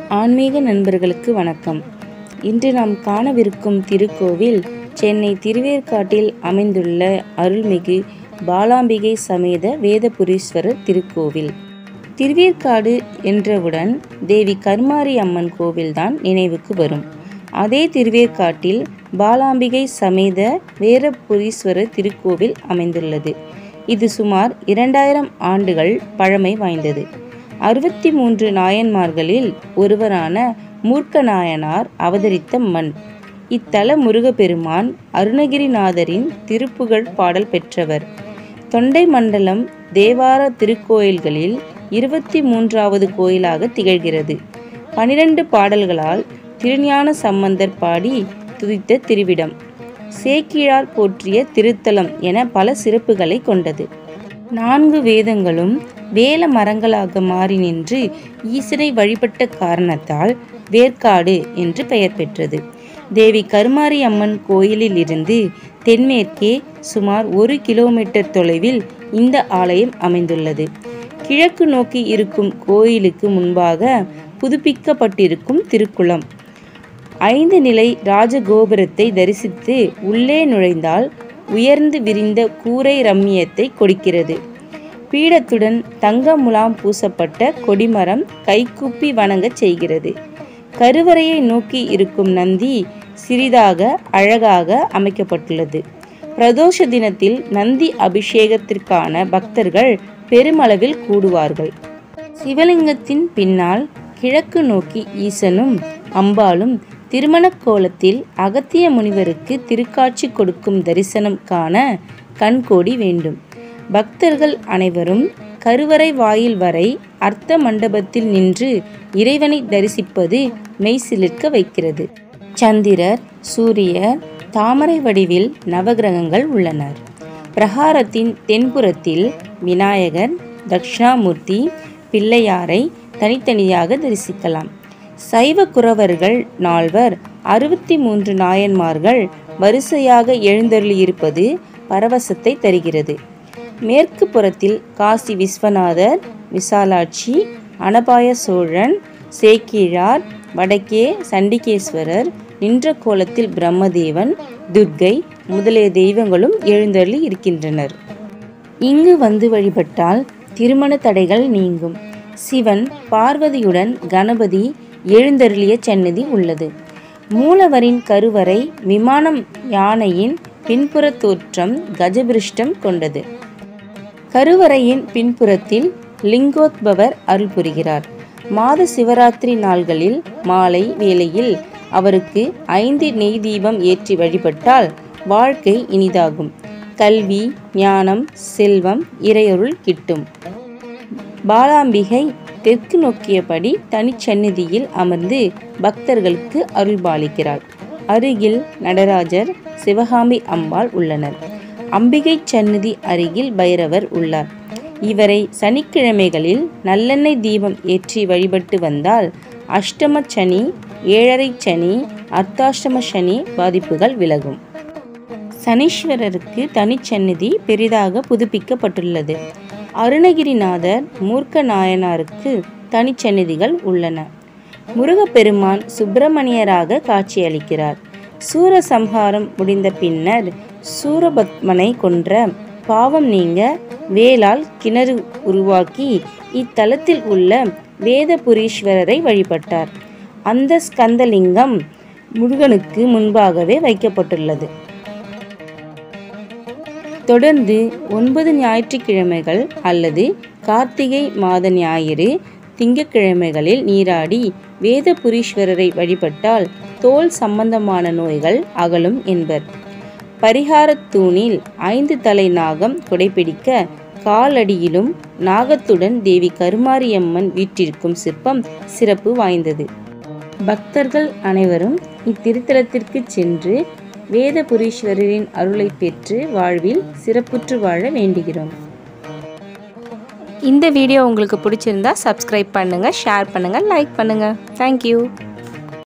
ஆன்மீக நண்பர்களுக்கு வணக்கம். இன்று நாம் காணவிருக்கும் திருக்கோவில் சென்னை திருவேற்காட்டில் அமைந்துள்ள அருள்மிகு பாலாம்பிகை சமேத வேதபுரீஸ்வரர் திருக்கோவில். திருவேற்காடு என்றவுடன் தேவி கருமாரி அம்மன் கோவில்தான் நினைவுக்கு வரும். அதே திருவேற்காட்டில் பாலாம்பிகை சமேத வேதபுரீஸ்வரர் திருக்கோவில் அமைந்துள்ளது. இது சுமார் 2000 ஆண்டுகள் பழமை வாய்ந்தது. 63 நாயன்மார்களில் ஒருவரான மூர்க்க நாயனார் அவதரித்த மண். இத்தல முருகப்பெருமான் அருணகிரிநாதரின் திருப்புகழ் பாடல் பெற்றவர். தொண்டை மண்டலம் தேவார திருக்கோயில்களில் 23வது கோயிலாக திகழ்கிறது. 12 பாடல்களால் திருஞான சம்பந்தர் பாடி துதித்த திருவிடம், சேக்கிழார் போற்றிய திருத்தலம் என பல சிறப்புகளை கொண்டது. 4 வேதங்களும் வேல மரங்களாக மாறி நின்று ஈசனை வழிபட்ட காரணத்தால் வேற்காடு என்று பெயர் பெற்றது. தேவி கருமாரி அம்மன் கோயிலில் இருந்து தென்மேற்கே சுமார் 1 கிலோமீட்டர் தொலைவில் இந்த ஆலயம் அமைந்துள்ளது. கிழக்கு நோக்கி இருக்கும் கோயிலுக்கு முன்பாக புதுப்பிக்கப்பட்டிருக்கும் திருக்குளம் 5 நிலை ராஜகோபுரத்தை தரிசித்து உள்ளே நுழைந்தால் உயர்ந்து விரிந்த கூரை ரம்மியத்தை கொடுக்கிறது. பீடத்துடன் தங்க முலாம் பூசப்பட்ட கொடிமரம் கைகூப்பி வணங்கச் செய்கிறது. கருவறையை நோக்கி இருக்கும் நந்தி சிறிதாக அழகாக அமைக்கப்பட்டுள்ளது. பிரதோஷ தினத்தில் நந்தி அபிஷேகத்திற்கான பக்தர்கள் பெருமளவில் கூடுவார்கள். சிவலிங்கத்தின் பின்னால் கிழக்கு நோக்கி ஈசனும் அம்பாளும் திருமண கோலத்தில் அகத்திய முனிவருக்கு திருக்காட்சி கொடுக்கும் தரிசனம் காண கண்கோடி வேண்டும். பக்தர்கள் அனைவரும் கருவறை வாயில் வரை அர்த்த மண்டபத்தில் நின்று இறைவனை தரிசிப்பது மெய்சிலிர்க்க வைக்கிறது. சந்திரர், சூரியர், தாமரை வடிவில் நவகிரகங்கள் உள்ளனர். பிரகாரத்தின் தென்புறத்தில் விநாயகர், தட்சிணாமூர்த்தி, பிள்ளையாரை தனித்தனியாக தரிசிக்கலாம். சைவ குரவர்கள் 4 63 நாயன்மார்கள் வரிசையாக எழுந்தருளியிருப்பது பரவசத்தை தருகிறது. மேற்கு புறத்தில் காசி விஸ்வநாதர், விசாலாட்சி, அனபாய சோழன், சேக்கிழார், வடக்கே சண்டிகேஸ்வரர், நின்ற கோலத்தில் பிரம்மதேவன், துர்க்கை முதலிய தெய்வங்களும் எழுந்தருளி இருக்கின்றனர். இங்கு வந்து வழிபட்டால் திருமண தடைகள் நீங்கும். சிவன் பார்வதியுடன் கணபதி எழுந்தருளிய சன்னதி உள்ளது. மூலவரின் கருவறை விமானம் யானையின் பின்புற தோற்றம் கஜபிருஷ்டம் கொண்டது. கருவறையின் பின்புறத்தில் லிங்கோத்பவர் அருள் புரிகிறார். மாத சிவராத்திரி நாள்களில் மாலை வேளையில் அவருக்கு 5 நெய் தீபம் ஏற்றி வழிபட்டால் வாழ்க்கை இனிதாகும். கல்வி, ஞானம், செல்வம், இறையருள் கிட்டும். பாலாம்பிகை தெற்கு நோக்கியபடி தனிச்சந்நிதியில் அமர்ந்து பக்தர்களுக்கு அருள்பாலிக்கிறார். அருகில் நடராஜர், சிவகாமி அம்பாள் உள்ளனர். அம்பிகை சந்நிதி அருகில் பைரவர் உள்ளார். இவரை சனிக்கிழமைகளில் நல்லெண்ணெய் தீபம் ஏற்றி வழிபட்டு வந்தால் அஷ்டம சனி, 7.5 சனி, அர்த்தாஷ்டம சனி பாதிப்புகள் விலகும். சனீஸ்வரருக்கு தனிச்சந்நிதி பெரிதாக புதுப்பிக்கப்பட்டுள்ளது. அருணகிரிநாதர், மூர்க்க நாயனாருக்கு தனிச்சந்நிதிகள் உள்ளன. முருகப்பெருமான் சுப்பிரமணியராக காட்சியளிக்கிறார். சூரசம்ஹாரம் முடிந்த பின்னர் சூரபத்மனை கொன்ற பாவம் நீங்க வேலால் கிணறு உருவாக்கி இத்தலத்தில் உள்ள வேதபுரீஸ்வரரை வழிபட்டார். அந்த ஸ்கந்தலிங்கம் முருகனுக்கு முன்பாகவே வைக்கப்பட்டுள்ளது. தொடர்ந்து 9 ஞாயிற்றுக்கிழமைகள் அல்லது கார்த்திகை மாத ஞாயிறு திங்கட்கிழமைகளில் நீராடி வேதபுரீஸ்வரரை வழிபட்டால் தோல் சம்பந்தமான நோய்கள் அகலும் என்பர். பரிகாரத் தூணில் 5 தலை நாகம் கொடைபிடிக்க காலடியிலும் நாகத்துடன் தேவி கருமாரியம்மன் வீற்றிருக்கும் சிற்பம் சிறப்பு வாய்ந்தது. பக்தர்கள் அனைவரும் இத்திருத்தலத்திற்கு சென்று வேதபுரீஸ்வரரின் அருளை பெற்று வாழ்வில் சிறப்புற்று வாழ வேண்டுகிறோம். இந்த வீடியோ உங்களுக்கு பிடிச்சிருந்தா சப்ஸ்கிரைப் பண்ணுங்கள், ஷேர் பண்ணுங்கள், லைக் பண்ணுங்கள். தேங்க்யூ.